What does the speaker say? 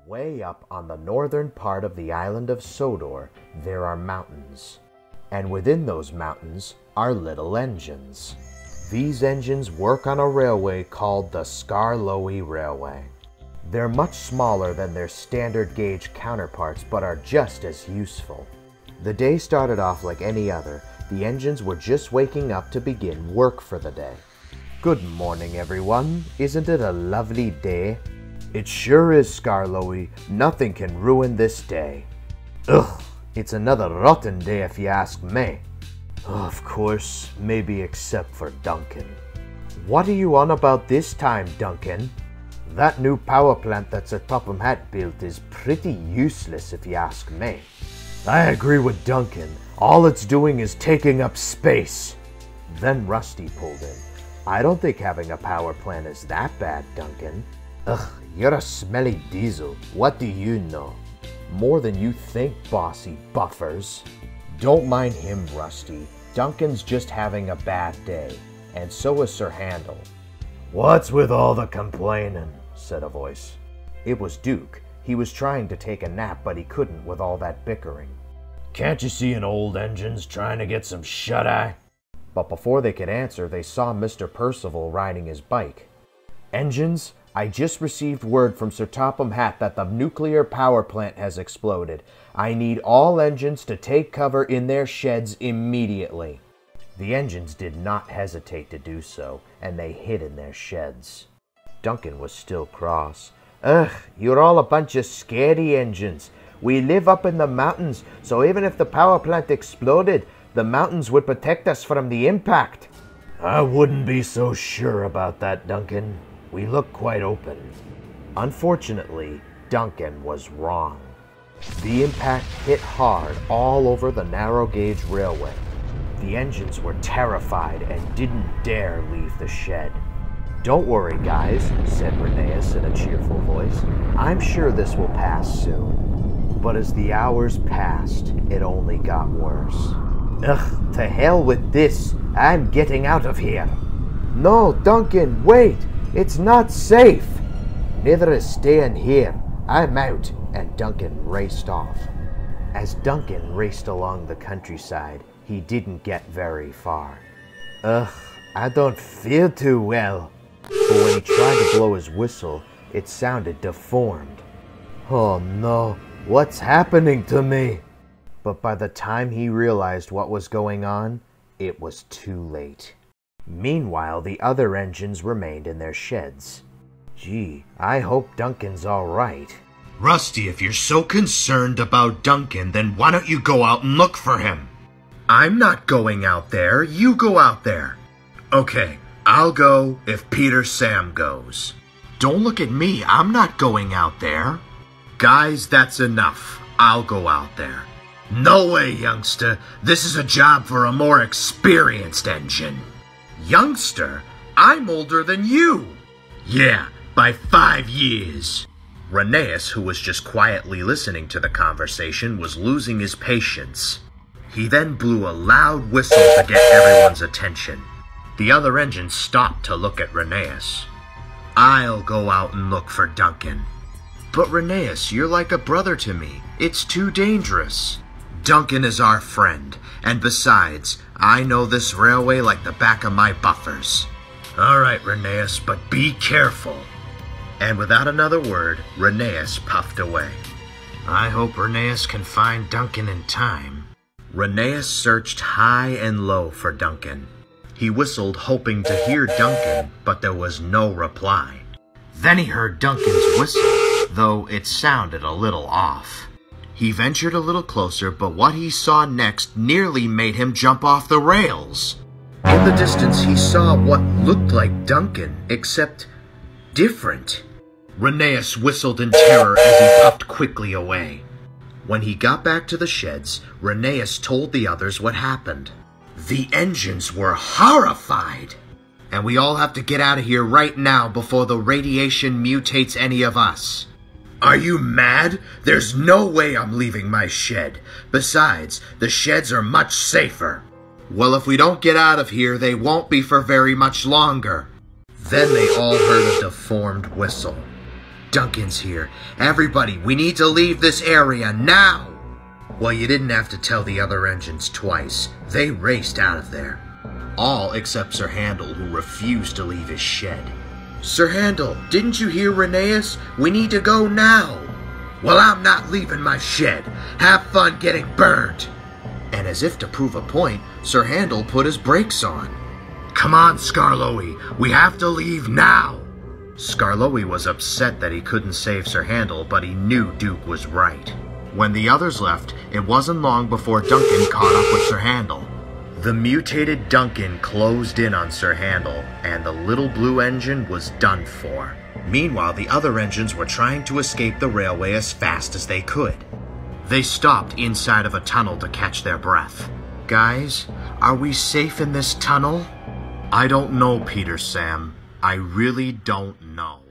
Way up on the northern part of the island of Sodor, there are mountains. And within those mountains are little engines. These engines work on a railway called the Skarloey Railway. They're much smaller than their standard gauge counterparts, but are just as useful. The day started off like any other. The engines were just waking up to begin work for the day. Good morning, everyone. Isn't it a lovely day? It sure is, Skarloey. Nothing can ruin this day. Ugh, it's another rotten day if you ask me. Of course, maybe except for Duncan. What are you on about this time, Duncan? That new power plant that Sir Topham Hatt built is pretty useless if you ask me. I agree with Duncan. All it's doing is taking up space. Then Rusty pulled in. I don't think having a power plant is that bad, Duncan. Ugh, you're a smelly diesel. What do you know? More than you think, bossy buffers. Don't mind him, Rusty. Duncan's just having a bad day, and so is Sir Handel. What's with all the complaining? Said a voice. It was Duke. He was trying to take a nap, but he couldn't with all that bickering. Can't you see an old engine's trying to get some shut-eye? But before they could answer, they saw Mr. Percival riding his bike. Engines, I just received word from Sir Topham Hatt that the nuclear power plant has exploded. I need all engines to take cover in their sheds immediately. The engines did not hesitate to do so, and they hid in their sheds. Duncan was still cross. Ugh, you're all a bunch of scaredy engines. We live up in the mountains, so even if the power plant exploded, the mountains would protect us from the impact. I wouldn't be so sure about that, Duncan. We look quite open. Unfortunately, Duncan was wrong. The impact hit hard all over the narrow gauge railway. The engines were terrified and didn't dare leave the shed. Don't worry, guys, said Rheneas in a cheerful voice. I'm sure this will pass soon. But as the hours passed, it only got worse. Ugh, to hell with this. I'm getting out of here. No, Duncan, wait. It's not safe. Neither is staying here. I'm out. And Duncan raced off. As Duncan raced along the countryside, he didn't get very far. Ugh, I don't feel too well. But when he tried to blow his whistle, it sounded deformed. Oh no, what's happening to me? But by the time he realized what was going on, it was too late. Meanwhile, the other engines remained in their sheds. Gee, I hope Duncan's all right. Rusty, if you're so concerned about Duncan, then why don't you go out and look for him? I'm not going out there. You go out there. Okay, I'll go if Peter Sam goes. Don't look at me. I'm not going out there. Guys, that's enough. I'll go out there. No way, youngster. This is a job for a more experienced engine. Youngster? I'm older than you. Yeah, by 5 years. Rheneas, who was just quietly listening to the conversation, was losing his patience. He then blew a loud whistle to get everyone's attention. The other engines stopped to look at Rheneas. I'll go out and look for Duncan. But Rheneas, you're like a brother to me. It's too dangerous. Duncan is our friend, and besides, I know this railway like the back of my buffers. All right, Rheneas, but be careful. And without another word, Rheneas puffed away. I hope Rheneas can find Duncan in time. Rheneas searched high and low for Duncan. He whistled, hoping to hear Duncan, but there was no reply. Then he heard Duncan's whistle, though it sounded a little off. He ventured a little closer, but what he saw next nearly made him jump off the rails. In the distance, he saw what looked like Duncan, except different. Rheneas whistled in terror as he puffed quickly away. When he got back to the sheds, Rheneas told the others what happened. The engines were horrified. And we all have to get out of here right now before the radiation mutates any of us. Are you mad? There's no way I'm leaving my shed. Besides, the sheds are much safer. Well, if we don't get out of here, they won't be for very much longer. Then they all heard a deformed whistle. Duncan's here. Everybody, we need to leave this area now! Well, you didn't have to tell the other engines twice. They raced out of there. All except Sir Handel, who refused to leave his shed. Sir Handel, didn't you hear Rheneas? We need to go now! Well, I'm not leaving my shed. Have fun getting burned! And as if to prove a point, Sir Handel put his brakes on. Come on, Skarloey, we have to leave now! Skarloey was upset that he couldn't save Sir Handel, but he knew Duke was right. When the others left, it wasn't long before Duncan caught up with Sir Handel. The mutated Duncan closed in on Sir Handel, and the little blue engine was done for. Meanwhile, the other engines were trying to escape the railway as fast as they could. They stopped inside of a tunnel to catch their breath. Guys, are we safe in this tunnel? I don't know, Peter Sam. I really don't know.